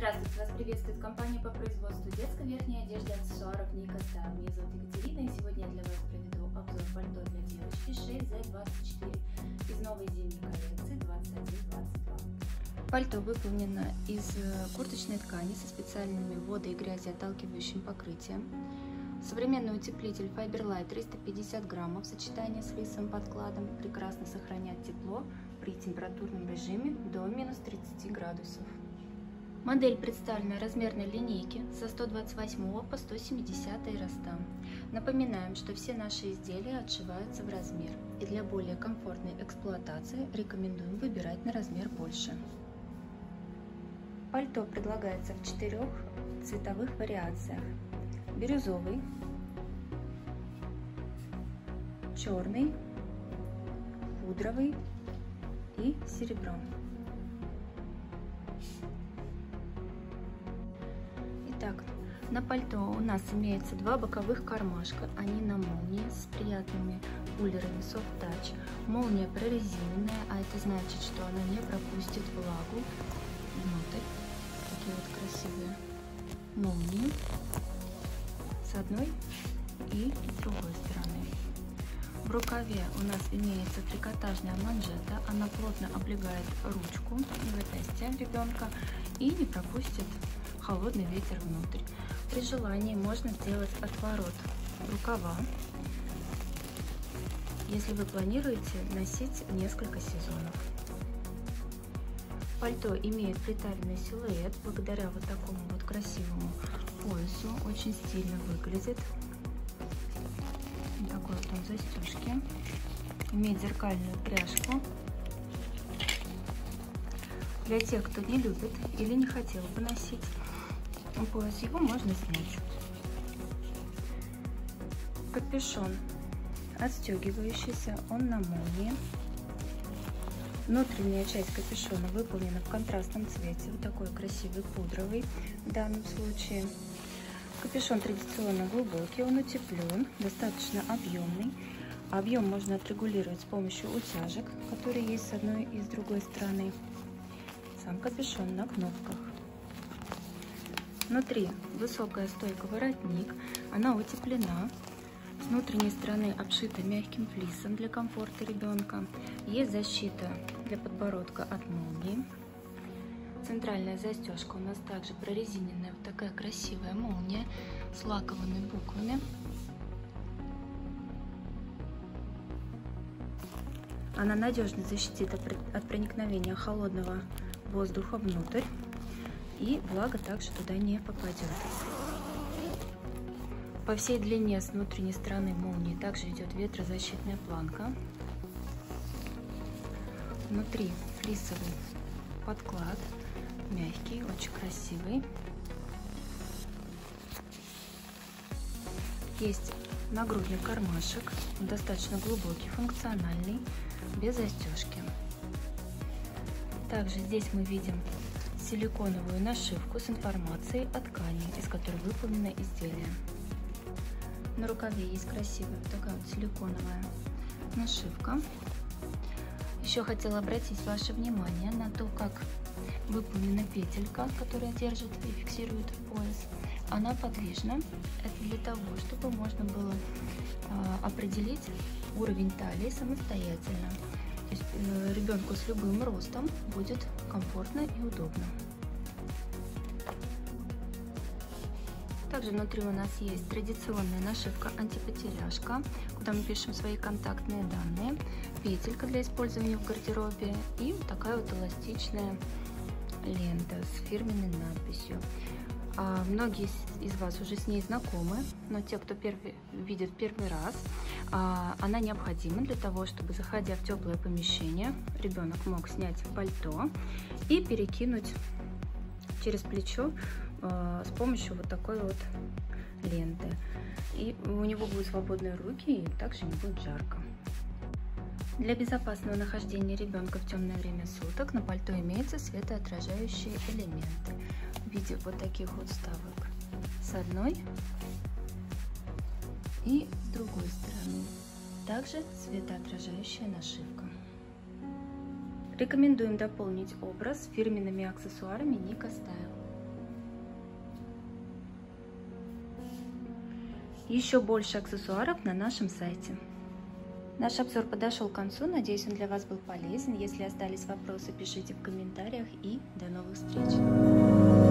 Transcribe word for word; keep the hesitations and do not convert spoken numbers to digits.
Здравствуйте, вас приветствует компания по производству детской верхней одежды и аксессуаров Niko Style. Меня зовут Екатерина, и сегодня я для вас проведу обзор пальто для девочки шесть зет двадцать четыре из новой зимней коллекции двадцать один двадцать два. Пальто выполнено из курточной ткани со специальными водо- и грязеотталкивающим покрытием. Современный утеплитель Fiberlight триста пятьдесят граммов в сочетании с флисовым подкладом прекрасно сохраняет тепло при температурном режиме до минус тридцати градусов. Модель представлена размерной линейки со сто двадцать восьмого по сто семидесятый роста. Напоминаем, что все наши изделия отшиваются в размер, и для более комфортной эксплуатации рекомендуем выбирать на размер больше. Пальто предлагается в четырех цветовых вариациях: бирюзовый, черный, пудровый и серебром. Итак, на пальто у нас имеется два боковых кармашка, они на молнии с приятными пуллерами Soft Touch. Молния прорезиненная, а это значит, что она не пропустит влагу внутрь. Такие вот красивые молнии с одной и с другой стороны. В рукаве у нас имеется трикотажная манжета, она плотно облегает ручку и запястье ребенка и не пропустит холодный ветер внутрь. При желании можно сделать отворот рукава, если вы планируете носить несколько сезонов. Пальто имеет приталенный силуэт благодаря вот такому вот красивому поясу, очень стильно выглядит. Вот такой вот он застежки. Имеет зеркальную пряжку. Для тех, кто не любит или не хотел бы носить пояс, его можно снять. Капюшон отстегивающийся, он на молнии. Внутренняя часть капюшона выполнена в контрастном цвете, вот такой красивый пудровый в данном случае. Капюшон традиционно глубокий, он утеплен, достаточно объемный. Объем можно отрегулировать с помощью утяжек, которые есть с одной и с другой стороны. Сам капюшон на кнопках. Внутри высокая стойка воротник, она утеплена. С внутренней стороны обшита мягким флисом для комфорта ребенка. Есть защита для подбородка от молнии. Центральная застежка у нас также прорезиненная, вот такая красивая молния с лаковыми буквами. Она надежно защитит от проникновения холодного воздуха внутрь, и влага также туда не попадет. По всей длине с внутренней стороны молнии также идет ветрозащитная планка. Внутри флисовый подклад, мягкий, очень красивый. Есть нагрудный кармашек, он достаточно глубокий, функциональный, без застежки. Также здесь мы видим силиконовую нашивку с информацией о ткани, из которой выполнено изделие. На рукаве есть красивая такая вот силиконовая нашивка. Еще хотела обратить ваше внимание на то, как выполнена петелька, которая держит и фиксирует пояс. Она подвижна. Это для того, чтобы можно было э, определить уровень талии самостоятельно. То есть э, ребенку с любым ростом будет комфортно и удобно. Также внутри у нас есть традиционная нашивка антипотеряшка, куда мы пишем свои контактные данные, петелька для использования в гардеробе и вот такая вот эластичная лента с фирменной надписью. А многие из вас уже с ней знакомы, но те, кто первый, видит первый раз, а, она необходима для того, чтобы, заходя в теплое помещение, ребенок мог снять пальто и перекинуть через плечо а, с помощью вот такой вот ленты. И у него будут свободные руки, и также не будет жарко. Для безопасного нахождения ребенка в темное время суток на пальто имеются светоотражающие элементы в виде вот таких вот вставок с одной и с другой стороны. Также светоотражающая нашивка. Рекомендуем дополнить образ фирменными аксессуарами Niko Style. еще больше аксессуаров на нашем сайте. Наш обзор подошел к концу. Надеюсь, он для вас был полезен. Если остались вопросы, пишите в комментариях. И до новых встреч!